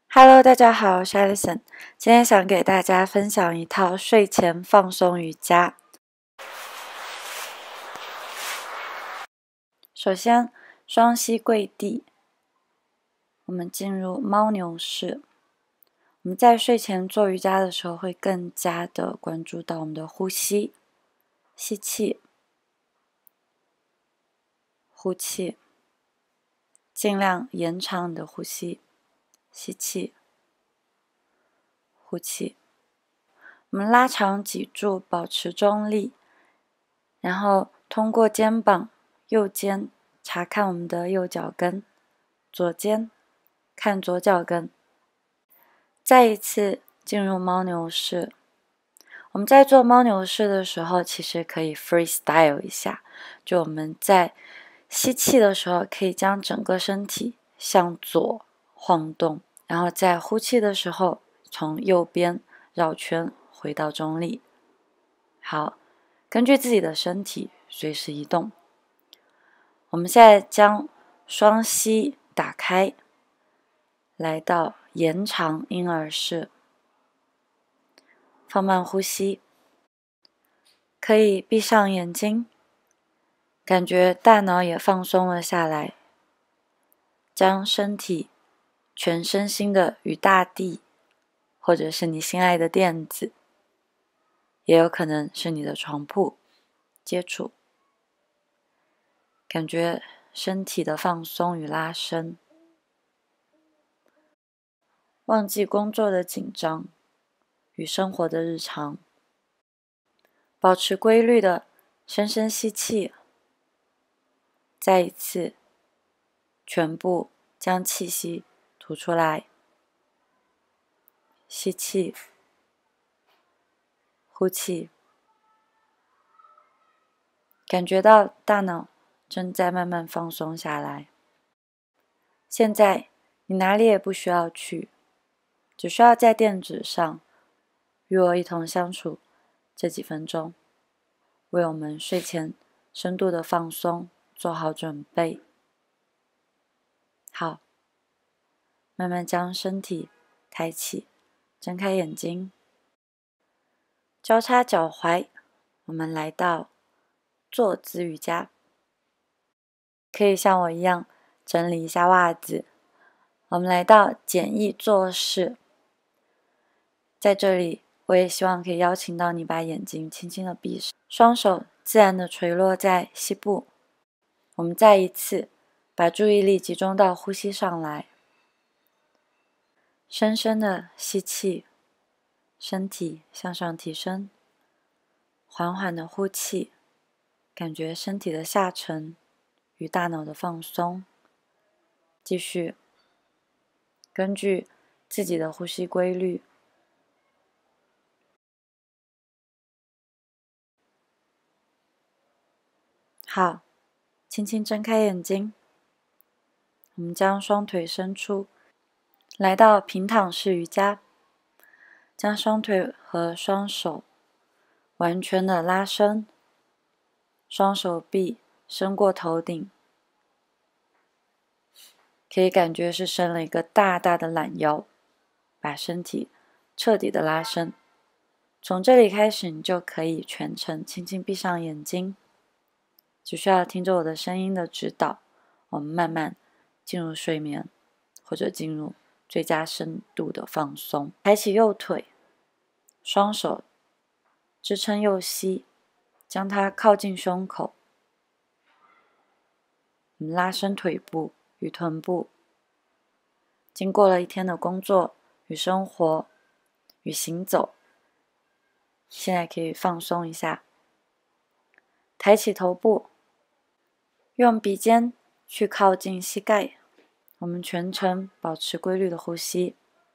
Hello，大家好，我是 Alison。今天想给大家分享一套睡前放松瑜伽。首先，双膝跪地，我们进入猫牛式。我们在睡前做瑜伽的时候，会更加的关注到我们的呼吸，吸气，呼气，尽量延长你的呼吸，吸气，呼气。我们拉长脊柱，保持中立，然后通过肩膀、右肩查看我们的右脚跟，左肩看左脚跟。再一次进入猫牛式。我们在做猫牛式的时候，其实可以 freestyle 一下，就我们在吸气的时候，可以将整个身体向左晃动，然后在呼气的时候，从右边绕圈回到中立。好，根据自己的身体随时移动。我们现在将双膝打开，来到延长婴儿式，放慢呼吸，可以闭上眼睛，感觉大脑也放松了下来，将身体全身心的与大地，或者是你心爱的垫子，也有可能是你的床铺接触，感觉身体的放松与拉伸，忘记工作的紧张与生活的日常，保持规律的深深吸气，再一次全部将气息吐出来，吸气，呼气，感觉到大脑正在慢慢放松下来。现在你哪里也不需要去，只需要在垫子上与我一同相处这几分钟，为我们睡前深度的放松做好准备。好，慢慢将身体抬起，睁开眼睛，交叉脚踝，我们来到坐姿瑜伽。可以像我一样整理一下袜子。我们来到简易坐式，在这里我也希望可以邀请到你把眼睛轻轻的闭上，双手自然的垂落在膝部。我们再一次把注意力集中到呼吸上来，深深的吸气，身体向上提升，缓缓的呼气，感觉身体的下沉与大脑的放松。继续根据自己的呼吸规律，好，轻轻睁开眼睛。我们将双腿伸出，来到平躺式瑜伽，将双腿和双手完全的拉伸，双手臂伸过头顶，可以感觉是伸了一个大大的懒腰，把身体彻底的拉伸。从这里开始，你就可以全程轻轻闭上眼睛，只需要听着我的声音的指导，我们慢慢进入睡眠，或者进入最佳深度的放松。抬起右腿，双手支撑右膝，将它靠近胸口。我们拉伸腿部与臀部。经过了一天的工作与生活与行走，现在可以放松一下。抬起头部，用鼻尖去靠近膝盖，我们全程保持规律的呼吸。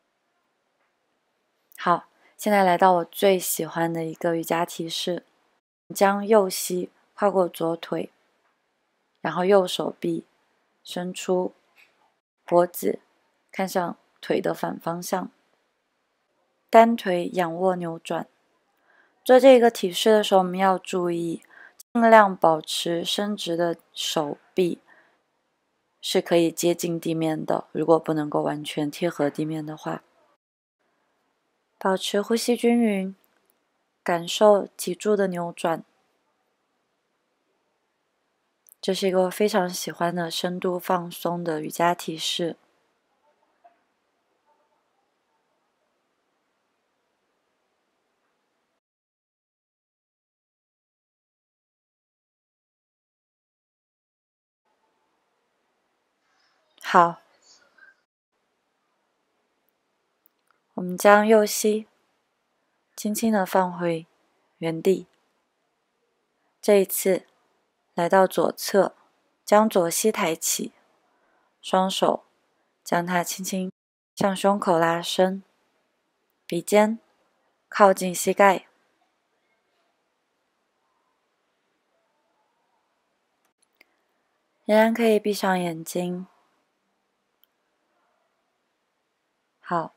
好，现在来到我最喜欢的一个瑜伽提示，将右膝跨过左腿，然后右手臂伸出，脖子看向腿的反方向，单腿仰卧扭转。做这个体式的时候，我们要注意尽量保持伸直的手臂， 是可以接近地面的，如果不能够完全贴合地面的话。保持呼吸均匀，感受脊柱的扭转。这是一个我非常喜欢的深度放松的瑜伽体式。好，我们将右膝轻轻地放回原地。这一次来到左侧，将左膝抬起，双手将它轻轻向胸口拉伸，鼻尖靠近膝盖。仍然可以闭上眼睛。好，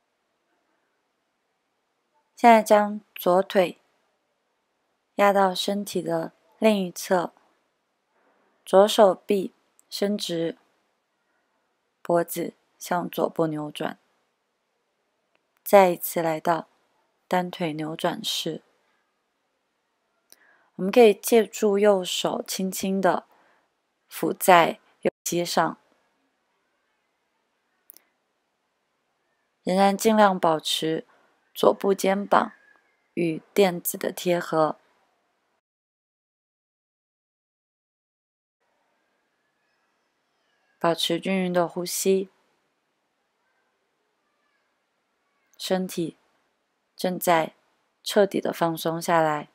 现在将左腿压到身体的另一侧，左手臂伸直，脖子向左部扭转。再一次来到单腿扭转式。我们可以借助右手轻轻地抚在右膝上，仍然尽量保持左部肩膀与垫子的贴合。保持均匀的呼吸，身体正在彻底的放松下来。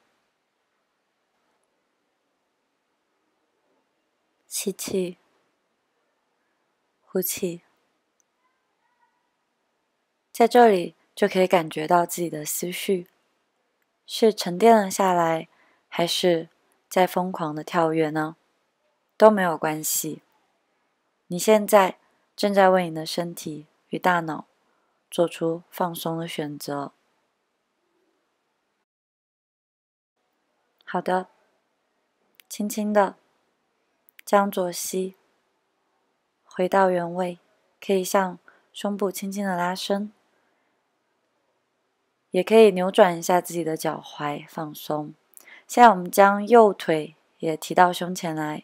吸气，呼气。在这里就可以感觉到自己的思绪是沉淀了下来，还是在疯狂的跳跃呢？都没有关系。你现在正在为你的身体与大脑做出放松的选择。好的，轻轻的将左膝回到原位，可以向胸部轻轻的拉伸，也可以扭转一下自己的脚踝，放松。现在我们将右腿也提到胸前来，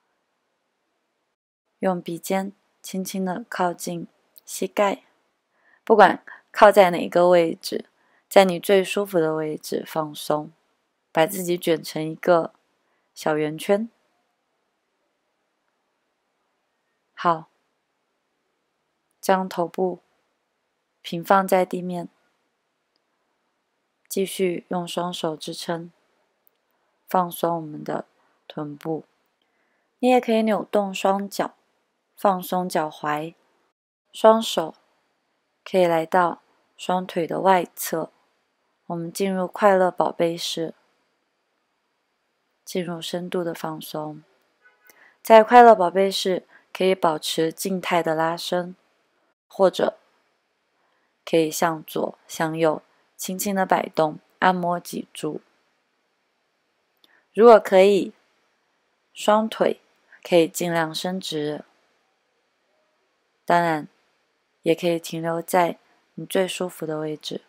用鼻尖轻轻的靠近膝盖，不管靠在哪个位置，在你最舒服的位置放松，把自己卷成一个小圆圈。好，将头部平放在地面，继续用双手支撑，放松我们的臀部。你也可以扭动双脚，放松脚踝，双手可以来到双腿的外侧。我们进入快乐宝贝式，进入深度的放松。在快乐宝贝式可以保持静态的拉伸，或者可以向左向右轻轻的摆动，按摩脊柱。如果可以，双腿可以尽量伸直，当然也可以停留在你最舒服的位置。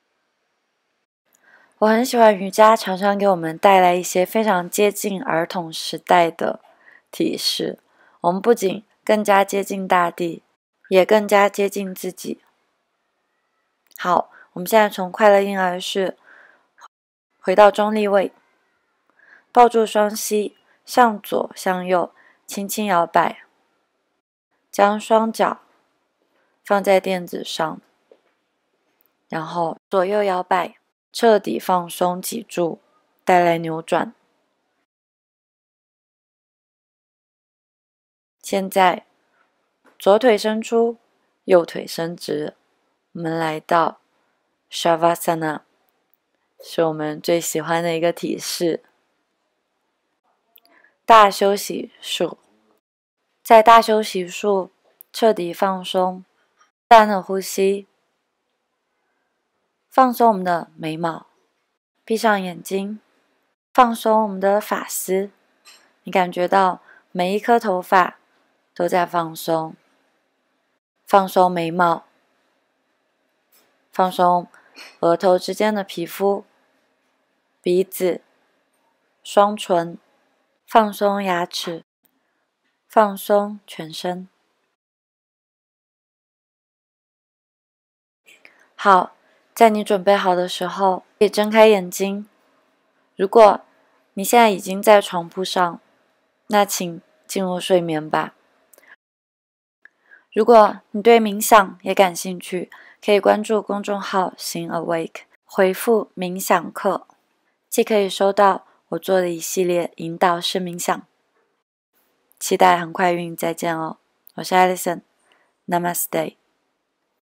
我很喜欢瑜伽常常给我们带来一些非常接近儿童时代的体式，我们不仅更加接近大地，也更加接近自己。好，我们现在从快乐婴儿式回到中立位，抱住双膝，向左向右轻轻摇摆，将双脚放在垫子上，然后左右摇摆，彻底放松脊柱，带来扭转。现在左腿伸出，右腿伸直，我们来到 Shavasana， 是我们最喜欢的一个体式。大休息术，在大休息术彻底放松，自然的呼吸，放松我们的眉毛，闭上眼睛，放松我们的发丝。你感觉到每一颗头发都在放松。放松眉毛，放松额头之间的皮肤、鼻子、双唇，放松牙齿，放松全身。好，在你准备好的时候，可以睁开眼睛。如果你现在已经在床铺上，那请进入睡眠吧。如果你对冥想也感兴趣，可以关注公众号“心 Awake”， 回复“冥想课”，即可以收到我做的一系列引导式冥想。期待很快与你再见哦，我是 Alison，Namaste。